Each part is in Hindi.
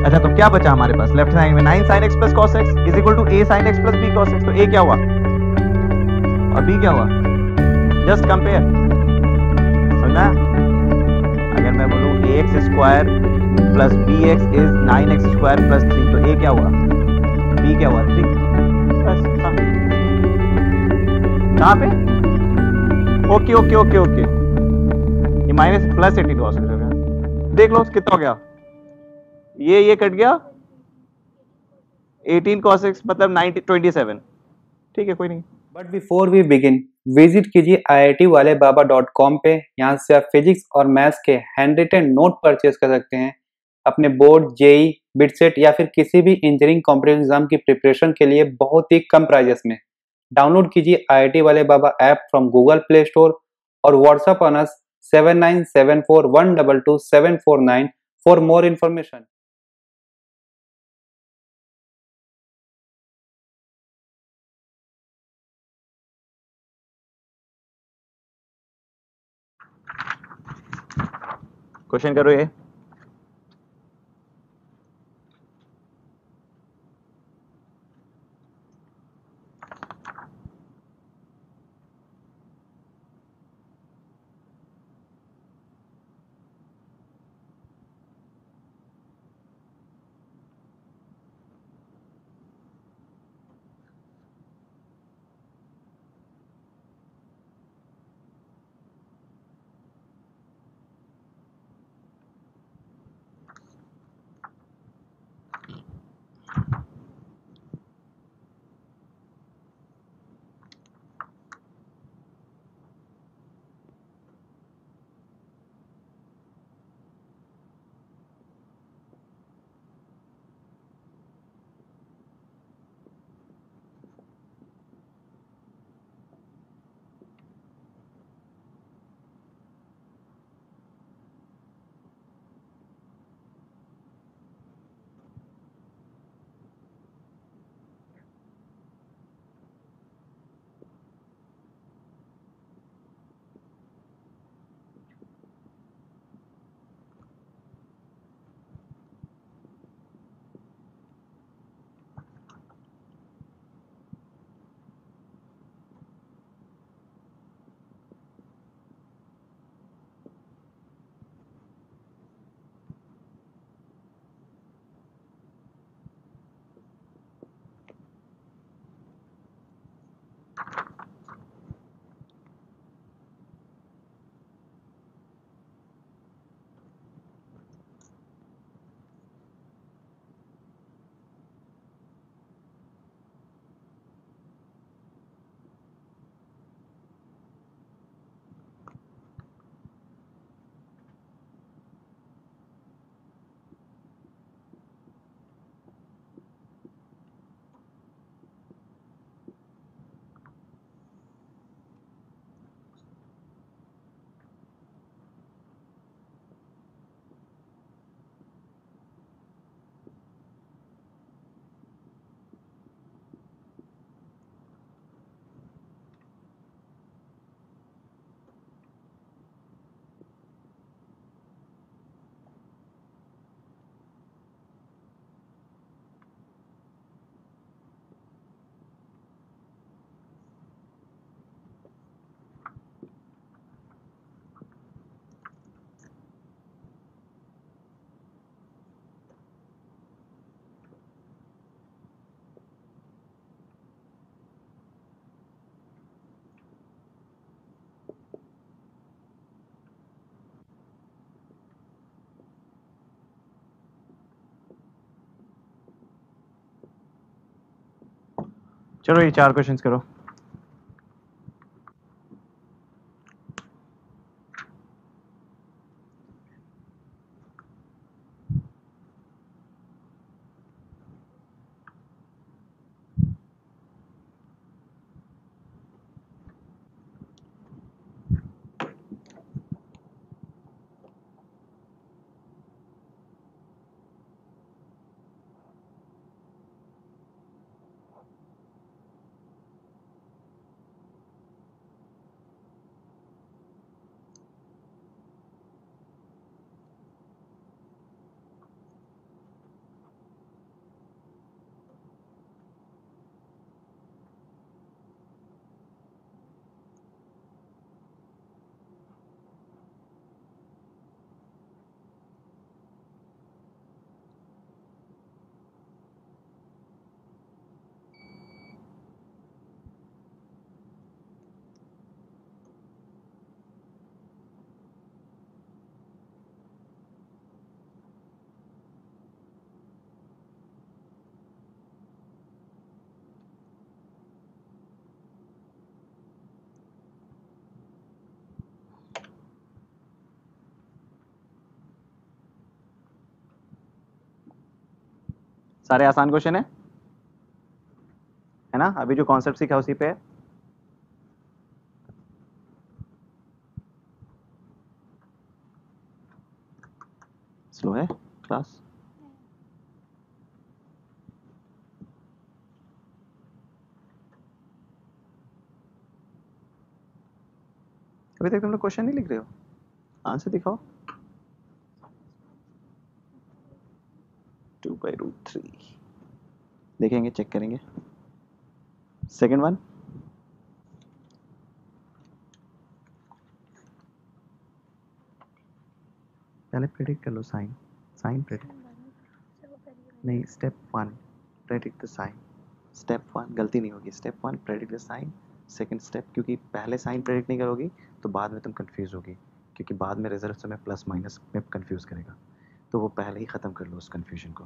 अच्छा तो क्या बचा हमारे पास लेफ्ट साइड में 9 sin x plus cos x is equal to a sin x plus b cos x। तो a क्या हुआ और b क्या हुआ, जस्ट कंपेयर। समझा? अगर मैं बोलूं ax square plus bx is 9x square plus 3, तो a क्या हुआ, b क्या हुआ 3। बस हाँ। कहाँ पे? ओके ओके ओके ओके, ये माइनस प्लस 18 cos x हो गया। देख लो कितना हो गया, ये कट गया 18 cos x मतलब 27। ठीक है कोई नहीं। But before we begin, visit कीजिए iitwalebaba.com पे। यहाँ से आप फिजिक्स और मैथ्स के हैंड रिटन नोट परचेज कर सकते हैं अपने बोर्ड, जेई, बिटसेट या फिर किसी भी इंजीनियरिंग कॉम्पिटेटिव एग्जाम की प्रिपरेशन के लिए बहुत ही कम प्राइजेस में। डाउनलोड कीजिए IIT वाले बाबा app from Google play store और WhatsApp on us 7974122749 for more information. Question करो ये। चलो ये 4 क्वेश्चंस करो। सारे आसान क्वेश्चन है ना? अभी जो कॉन्सेप्ट सीखा उसी पे है। स्लो है क्लास? अभी तक तुम लोग क्वेश्चन नहीं लिख रहे हो, आंसर दिखाओ। 2/√3 देखेंगे, चेक करेंगे। सेकेंड वन, पहले प्रेडिक्ट कर लो साइन। साइन प्रेडिक्ट नहीं, step one predict the sign. Step one गलती नहीं होगी। Step one predict the sign. Second step, क्योंकि पहले साइन प्रेडिक्ट नहीं करोगी तो बाद में तुम कंफ्यूज होगी, क्योंकि बाद में रिजल्ट तुम्हें प्लस माइनस में कंफ्यूज करेगा, तो वो पहले ही ख़त्म कर लो उस कंफ्यूजन को।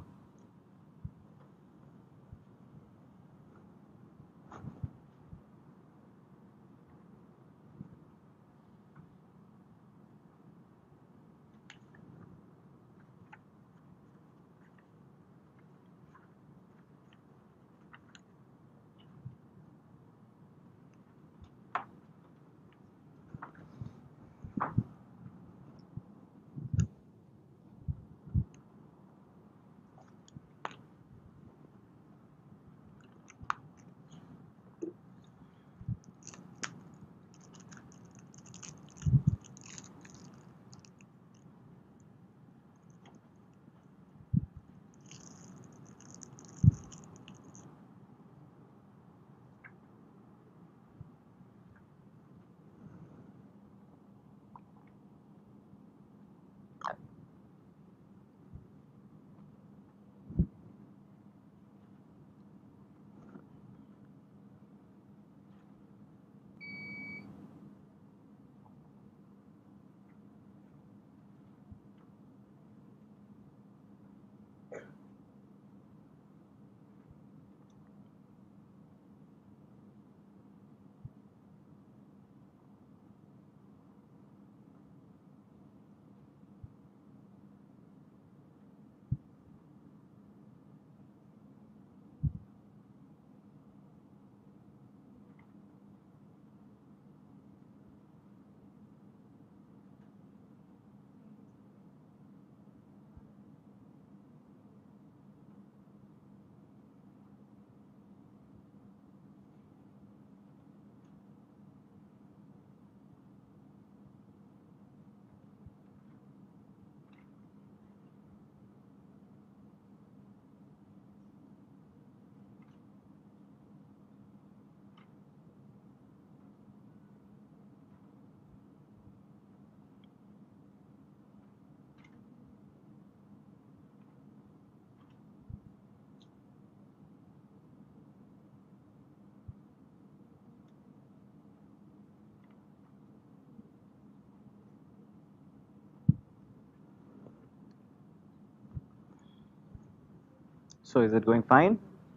So is it going fine?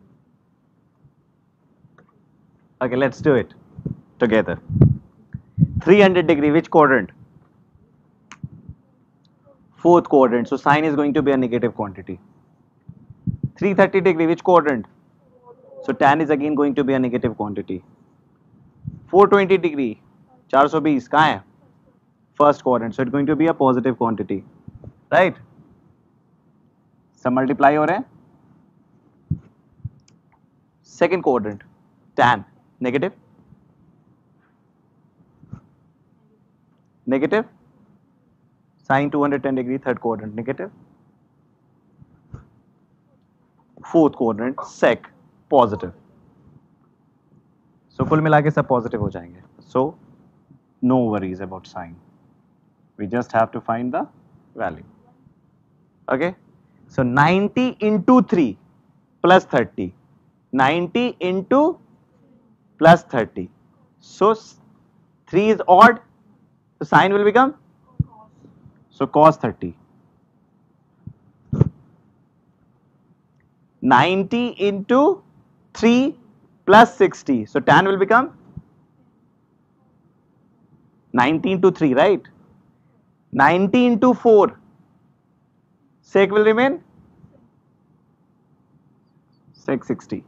Okay, let's do it together. 300 degree, which quadrant? Fourth quadrant, so sine is going to be a negative quantity. 330 degree, which quadrant? So tan is again going to be a negative quantity. 420 degree, 420 कहाँ है? First quadrant, so it's going to be a positive quantity, right? सब multiply हो रहे हैं. Second quadrant, tan negative, negative. Sine 210 degree, third quadrant negative. Fourth quadrant sec positive. So कुल मिला के सब positive हो जाएंगे. So no worries about sign. We just have to find the value. Okay. So 90 into 3 plus 30. 90 into plus 30. So 3 is odd. So sign will become, so cos 30. 90 into 3 plus 60. So tan will become 90 into 3, right? 90 into 4. Sec will remain. sec 60.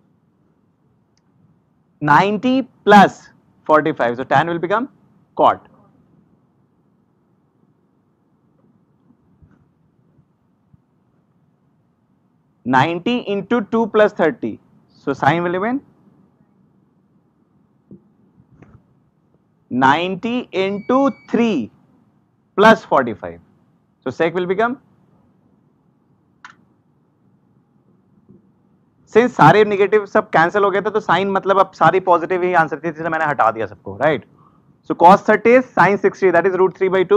90 plus 45, so tan will become cot. Ninety into 2 plus 30, so sine will remain 90 into 3 plus 45, so sec will become, since सारे नेगेटिव सब कैंसिल हो गए थे तो साइन मतलब अब सारी पॉजिटिव ही आंसर थी, इसलिए मैंने हटा दिया सबको, right. So cos 30 is sin 60, that is √3/2.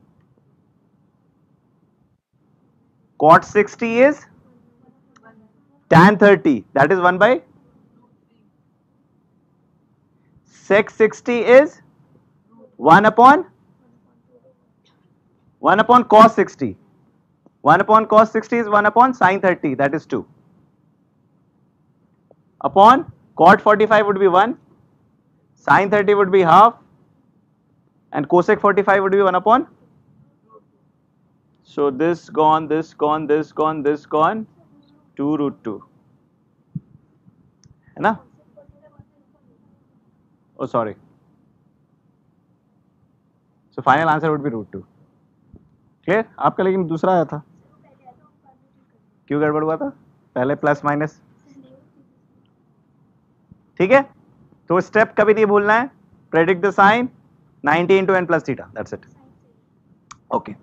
cot 60 is tan 30, that is 1 by. sec 60 is 1 upon cos 60. 1 upon cos 60 is 1 upon sin 30, that is 2. Upon cot 45 would be 1, sin 30 would be half, and cosec 45 would be 1 upon. So this gone, this gone, this gone, this gone, 2√2. है ना? Oh sorry. So final answer would be √2. Clear? आपका लेकिन दूसरा आया था, क्यों गड़बड़ हुआ था? पहले प्लस माइनस, ठीक है. तो स्टेप कभी नहीं भूलना है. Predict the sign 90 into n plus theta, that's it. Okay.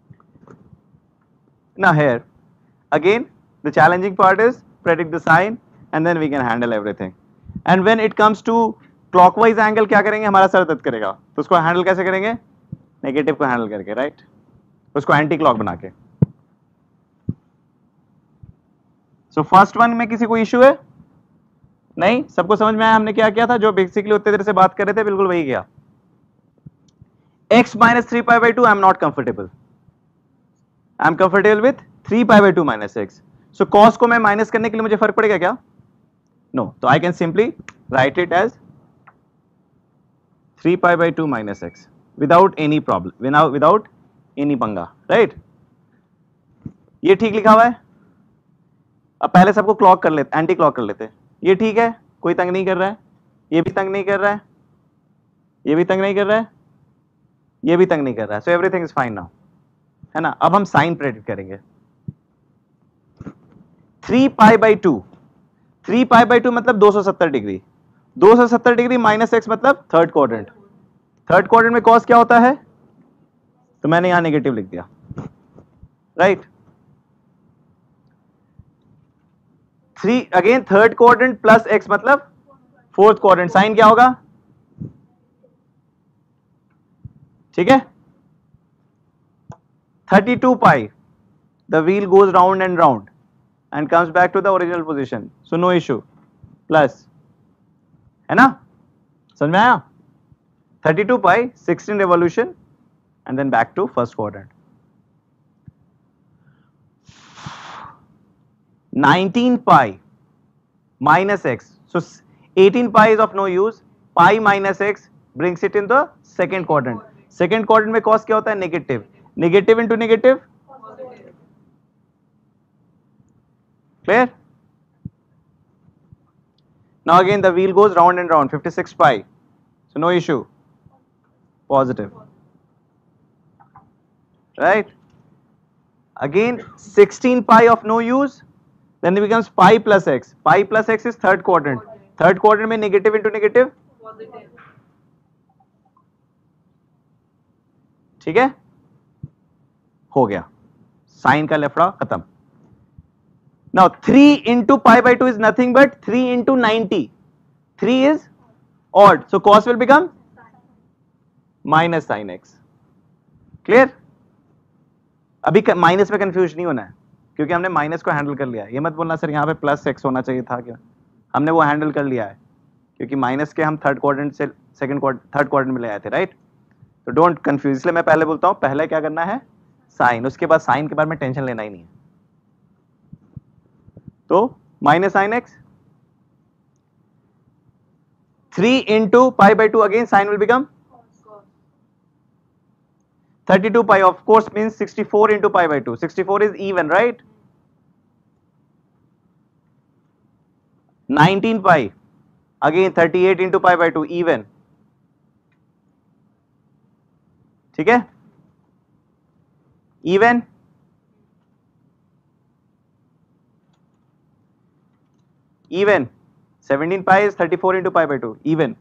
Now here again the challenging part is predict the sign and then we can handle everything. And when it comes to clockwise angle क्या करेंगे, हमारा सर दर्द करेगा, तो उसको हैंडल कैसे करेंगे? नेगेटिव को हैंडल करके, राइट, उसको एंटी क्लॉक बना के. सो फर्स्ट वन में किसी को इश्यू है? नहीं, सबको समझ में आया हमने क्या किया था? जो बेसिकली उतने देर से बात कर रहे थे बिल्कुल वही किया. x minus 3π/2 I am not comfortable. I am comfortable with 3π/2 minus x. So cos को मैं माइनस करने के लिए मुझे फर्क पड़ेगा क्या? No. तो I can simply write it as 3π/2 minus x without any problem, without any पंगा, right? ये ठीक लिखा हुआ है. अब पहले सबको क्लॉक कर लेते, एंटी क्लॉक कर लेते. ये ठीक है, कोई तंग नहीं कर रहा है, ये भी तंग नहीं कर रहा है, ये भी तंग नहीं कर रहा है, ये भी तंग नहीं कर रहा है. So everything is fine now, है ना. अब हम साइन प्रेडिक्ट करेंगे. 3π/2, 3π/2 मतलब 270 डिग्री. 270 डिग्री माइनस एक्स मतलब थर्ड क्वाड्रेंट. थर्ड क्वाड्रेंट में कॉस क्या होता है? तो मैंने यहां नेगेटिव लिख दिया, right. 3 again third quadrant plus x मतलब फोर्थ क्वाड्रेंट. साइन क्या होगा? ठीक है. 32 पाई, the wheel goes round and round and comes back to the original position, so no issue. Plus, है ना, समझ में आया? 32 pi 16 revolution and then back to first quadrant. 19 pi minus x, so 18 pi is of no use. Pi minus x brings it in the second quadrant. Second quadrant में कॉस क्या होता है? Negative. Negative into negative, clear. Now again the wheel goes round and round. 56 pi, so no issue, positive, right. Again 16 pi of no use, then it becomes pi plus x. Pi plus x is third quadrant. Third quadrant में नेगेटिव इंटू नेगेटिव, ठीक है, हो गया. साइन का लफड़ा खत्म. Now 3 into π/2 is nothing but 3 into 90. 3 is odd, so cos will become minus sin x. Clear. अभी माइनस में कंफ्यूज नहीं होना है क्योंकि हमने माइनस को हैंडल कर लिया है. ये मत बोलना सर यहाँ पे प्लस एक्स होना चाहिए था, क्या, हमने वो हैंडल कर लिया है क्योंकि माइनस के हम थर्ड क्वाड्रेंट से थर्ड क्वाड्रेंट में ले आए थे, राइट. तो डोंट कंफ्यूज. इसलिए मैं पहले बोलता हूं, पहले क्या करना है? साइन. उसके बाद साइन के बारे में टेंशन लेना ही नहीं है. तो minus sine x, 3 into π/2 again sine will become 32 pi, of course means 64 into π/2. 64 is even, right? 19 pi, again 38 into pi by 2 even, ठीक है, even, even 17 pi is 34 into pi by 2 even,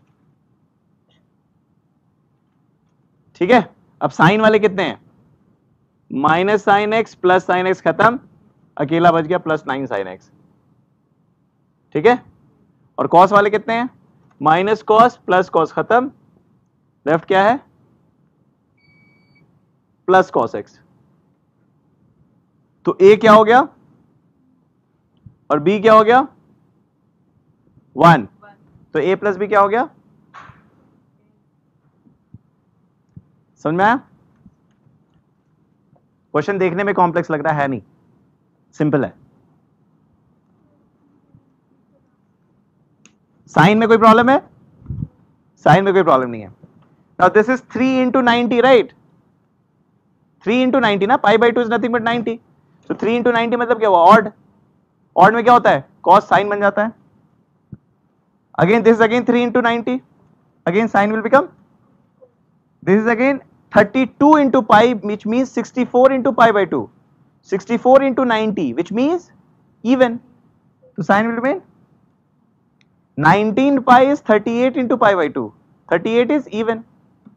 ठीक है। अब साइन वाले कितने हैं, minus sine x plus sine x खत्म, अकेला बच गया प्लस 9 साइन एक्स, ठीक है। और कॉस वाले कितने हैं, माइनस कॉस प्लस कॉस खत्म, लेफ्ट क्या है, प्लस कॉस एक्स। तो ए क्या हो गया और बी क्या हो गया, 1, तो ए प्लस बी क्या हो गया, समझ में आया। क्वेश्चन देखने में कॉम्प्लेक्स लग रहा है नहीं, सिंपल है। साइन में कोई प्रॉब्लम है, साइन में कोई प्रॉब्लम नहीं है। Now this is 3 into 90 right, 3 into 90 ना, pi by 2 is nothing but 90, तो 3 इंटू 90 मतलब क्या हुआ, ऑड, ऑड में क्या होता है, कॉस साइन बन जाता है। Again this is again 3 into 90, again sine will become, this is again 32 into pi, which means 64 into pi by 2, 64 into 90, which means even, so sign will remain, 19 pi is 38 into pi by 2, 38 is even,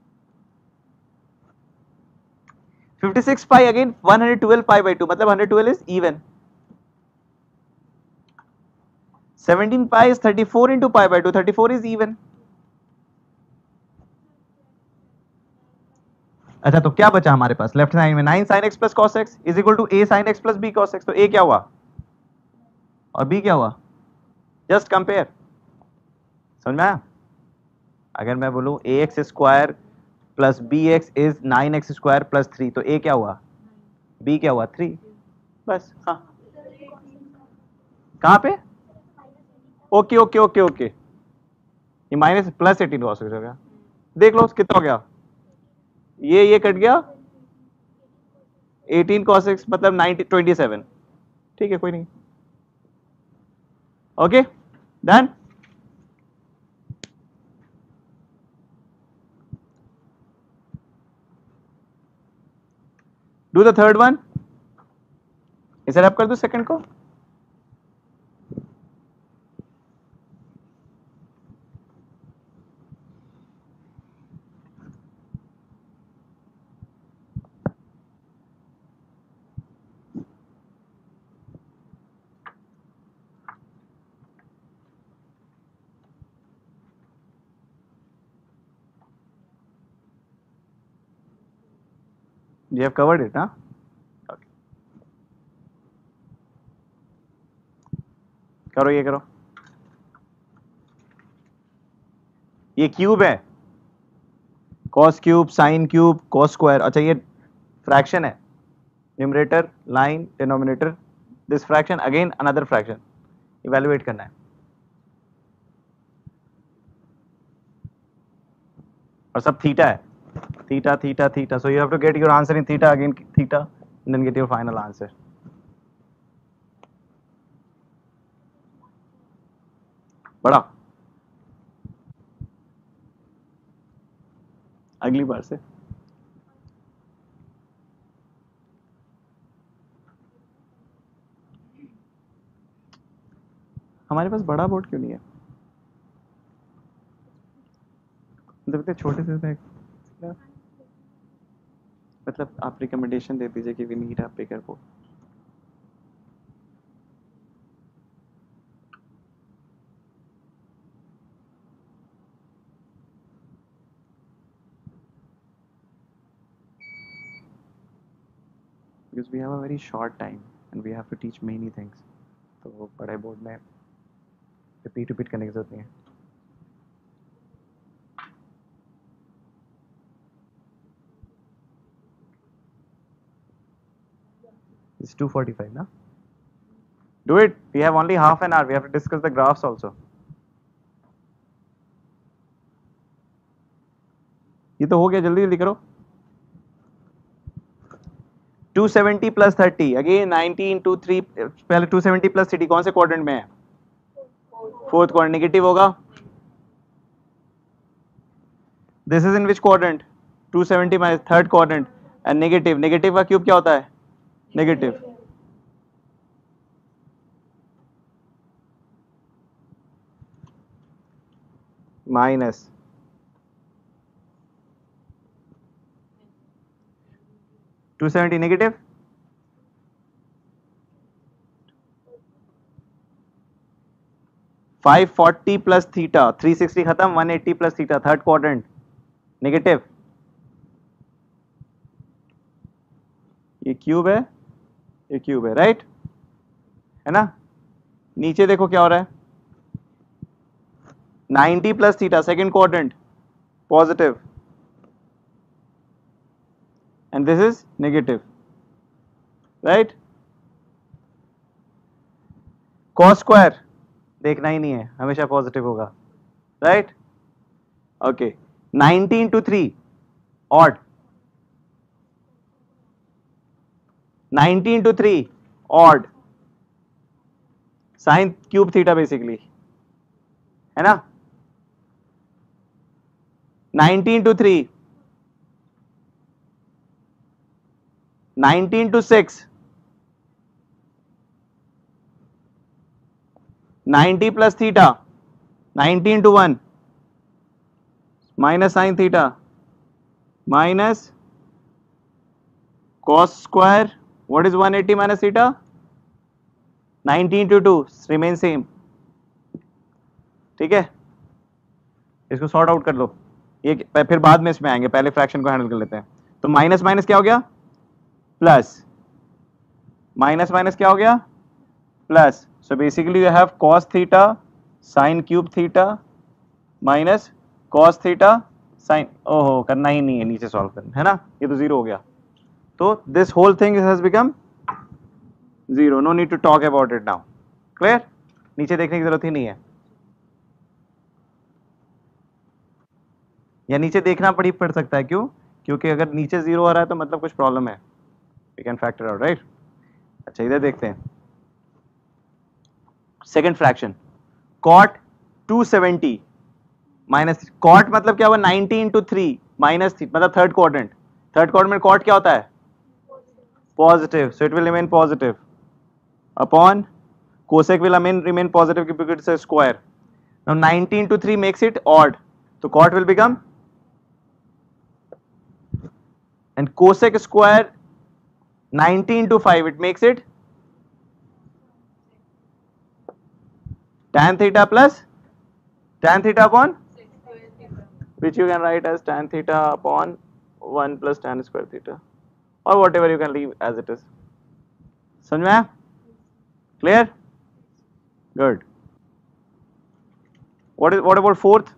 56 pi again 112 pi by 2, मतलब 112 is even, 17 pi is 34 into pi by 2, 34 is even। अच्छा, तो क्या बचा हमारे पास लेफ्ट साइड में, 9 sin x plus cos x is equal to a sin x plus b cos x, तो a क्या हुआ और b क्या हुआ, जस्ट कंपेयर, समझ में आया। अगर मैं बोलूं ax square plus bx is 9x square plus 3, तो a क्या हुआ, b क्या हुआ, 3, बस। हाँ, कहां पे, ओके ओके ओके ओके, ये माइनस प्लस 18 cos x हो गया, देख लो कितना हो गया, ये कट गया 18 cos x मतलब 27, ठीक है, कोई नहीं, okay done. Do the third one, इसे रब कर दो सेकंड को, you have covered it, huh? Okay. करो, ये करो, ये क्यूब है, cos cube sine cube cos square, अच्छा ये फ्रैक्शन है, numerator line denominator, this fraction again another fraction, evaluate करना है, और सब थीटा है, theta theta theta, so you have to get your answer in theta, again theta, and then get your final answer। बड़ा अगली बार से हमारे पास बड़ा बोर्ड क्यों नहीं है, मतलब छोटे से मतलब आप रिकमेंडेशन दे दीजिए कि we need a bigger board. Because we have a very short time and we have to teach many things, तो वो बड़े बोर्ड में रिपीट करने की जरूरत नहीं है। It's 2:45 now. Do it. We have only half an hour. We have to discuss the graphs also. ये तो हो गया, जल्दी जल्दी करो। 270 प्लस 30 अगेन 90 इंटू 3, पहले 270 प्लस 30 कौन से क्वाड्रेंट में है? फोर्थ क्वाड्रेंट नेगेटिव होगा. This is in which quadrant? 270 minus third quadrant. And negative, negative का क्यूब क्या होता है? Negative. Minus 270 negative. Five 40 plus theta, 360 खत्म, 180 plus theta, third quadrant negative. ये क्यूब है, ये क्यूब है, राइट है ना. नीचे देखो क्या हो रहा है. 90 plus theta, second quadrant positive, and this is negative, right. Cos square देखना ही नहीं है, हमेशा पॉजिटिव होगा, right. Okay, 90 into 3 odd, 90 into 3 odd, sine cube theta basically, है ना. 90 into 3, 90 into 6, 90 plus theta, 90 into 1 minus sine theta minus cos square. What is 180 minus theta? 90 into 2 remain same. ठीक है, इसको सॉर्ट आउट कर लो, ये फिर बाद में इसमें आएंगे, पहले फ्रैक्शन को हैंडल कर लेते हैं. तो माइनस माइनस क्या हो गया? प्लस. माइनस माइनस क्या हो गया? Plus. So basically you have cos theta sin cube theta minus cos theta sin, ओहो करना ही नहीं है, नीचे सॉल्व करना है ना, ये तो जीरो हो गया. तो this whole thing has become zero, no need to talk about it now. Clear? नीचे देखने की जरूरत ही नहीं है, या नीचे देखना पड़ सकता है. क्यों? क्योंकि अगर नीचे जीरो आ रहा है तो मतलब कुछ प्रॉब्लम है. We can factor out, right? अच्छा इधर देखते हैं. Second fraction cot 270 minus, cot मतलब क्या हुआ? 90 इंटू 3 माइनस मतलब थर्ड क्वाड्रेंट. थर्ड क्वाड्रेंट में कॉट क्या होता है? Positive. So it will remain positive upon cosec will remain positive क्योंकि it's a square. Now 90 into 3 makes it odd, तो cot will become, and cosec square 90 into 5 it makes it tan theta plus tan theta upon, which you can write as tan theta upon 1 plus tan square theta, or whatever you can leave as it is. समझ में आया? Clear? Good. What about fourth?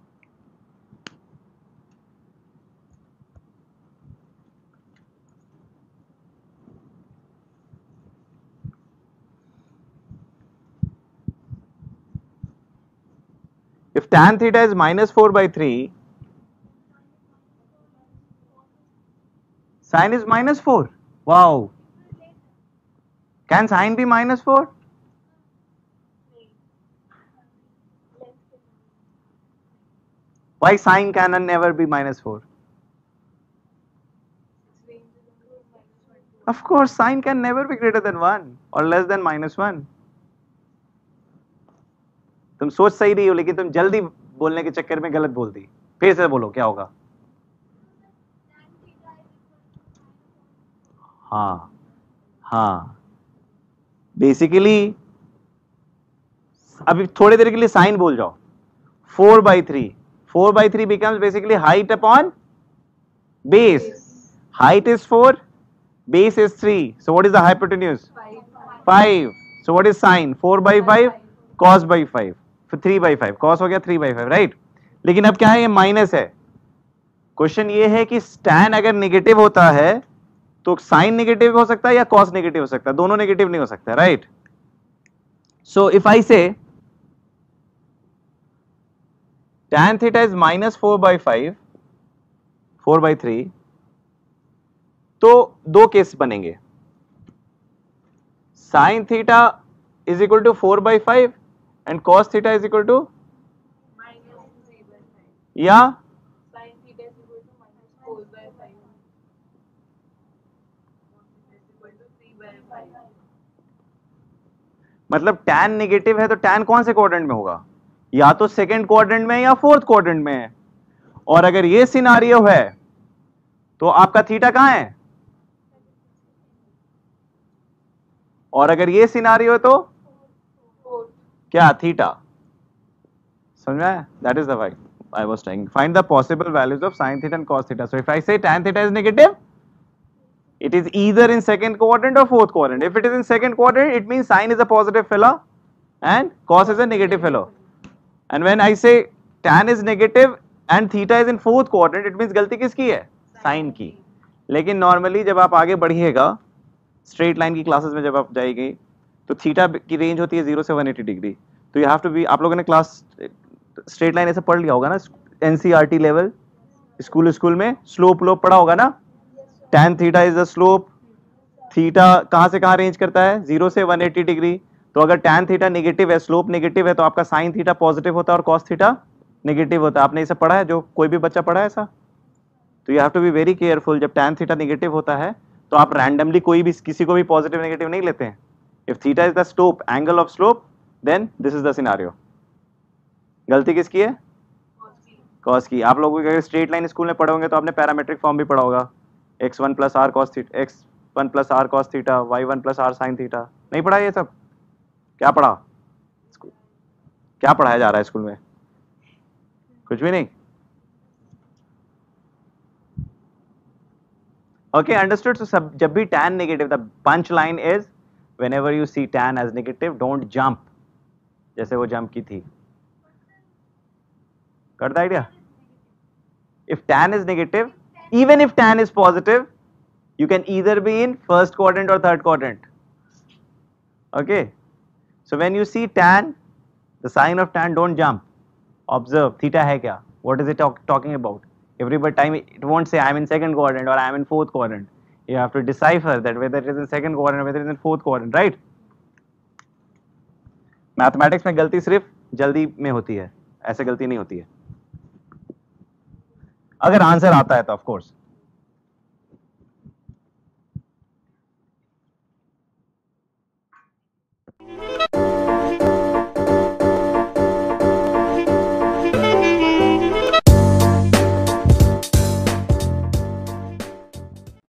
If tan theta is minus 4 by 3, sin is minus 4. Wow. Can sin be minus 4? Why sin can never be minus 4? Of course, sin can never be greater than 1 or less than minus 1. तुम सोच सही रही हो लेकिन तुम जल्दी बोलने के चक्कर में गलत बोल दी. फिर से बोलो क्या होगा. हाँ हाँ, बेसिकली अभी थोड़ी देर के लिए साइन बोल जाओ. 4 by 3, 4 by 3 becomes basically height upon base. Height is 4, base is 3. So what is the hypotenuse? 5. So what is sine? 4 by 5 cos by 5. फिर 3 by 5 cos हो गया 3 by 5, राइट. लेकिन अब क्या है? ये माइनस है. क्वेश्चन ये है कि tan अगर नेगेटिव होता है तो साइन नेगेटिव हो सकता है या cos नेगेटिव हो सकता है, दोनों नेगेटिव नहीं हो सकता, राइट. सो इफ आई से tan theta is minus 4 by 5, 4 by 3, तो दो केस बनेंगे. sin theta is equal to 4 by 5 and cos theta is equal to, या मतलब tan नेगेटिव है तो tan कौन से क्वाड्रेंट में होगा, या तो सेकंड क्वाड्रेंट में या फोर्थ क्वाड्रेंट में है। और अगर ये सिनारियो है तो आपका थीटा कहां है, और अगर ये सिनारियो है तो क्या, थीटा। समझ में आया? That is the why I was trying. Find the possible values of sin theta and cos theta. So if I say tan theta is negative, it is either in second quadrant or fourth quadrant. If it is in second quadrant, it means sin is a positive fellow and cos is a negative fellow. And when I say tan is negative and theta is in fourth quadrant, it means गलती किसकी है, sin की। लेकिन नॉर्मली जब आप आगे बढ़िएगा स्ट्रेट लाइन की क्लासेस में, जब आप जाएगी तो थीटा की रेंज होती है 0 से 180 डिग्री। तो यू हैव टू बी, आप लोगों ने क्लास स्ट्रेट लाइन ऐसे पढ़ लिया होगा ना, एनसीईआरटी लेवल स्कूल में स्लोप लोप पढ़ा होगा ना। tan theta is the slope, theta कहां से कहां रेंज करता है, 0 से 180 डिग्री। तो अगर tan थीटा नेगेटिव है, स्लोप नेगेटिव है, तो आपका sin थीटा पॉजिटिव होता है और cos थीटा नेगेटिव होता है। आपने इसे पढ़ा है, जो कोई भी बच्चा पढ़ा है ऐसा? तो you have to be very careful. जब tan थीटा नेगेटिव होता है तो आप रैंडमली कोई भी किसी को भी पॉजिटिव नेगेटिव नहीं लेते हैं। If theta is the slope, angle of slope, then this is the scenario. गलती किसकी है, कॉस की। आप लोगों को स्ट्रेट लाइन स्कूल में पढ़े होंगे तो आपने पैरामेट्रिक फॉर्म भी पढ़ा होगा, x1 plus r cos theta, x1 plus r cos theta, y1 plus r sine theta. नहीं पढ़ा ये सब? क्या पढ़ा, क्या पढ़ाया जा रहा है स्कूल में? कुछ भी नहीं। Okay, understood. सो सब जब भी tan negative, the punch line is whenever you see tan as negative, don't jump, जैसे वो जंप की थी। Got the idea? If tan is negative, even if tan is positive, you can either be in first quadrant or third quadrant. Okay? So when you see tan, the sign of tan, don't jump. Observe, theta hai kya? What is it talking about? Every time it won't say I am in second quadrant or I am in fourth quadrant. You have to decipher that whether it is in second quadrant or whether it is in fourth quadrant, right? Mathematics में गलती सिर्फ जल्दी में होती है, ऐसे गलती नहीं होती है अगर आंसर आता है तो ऑफ कोर्स।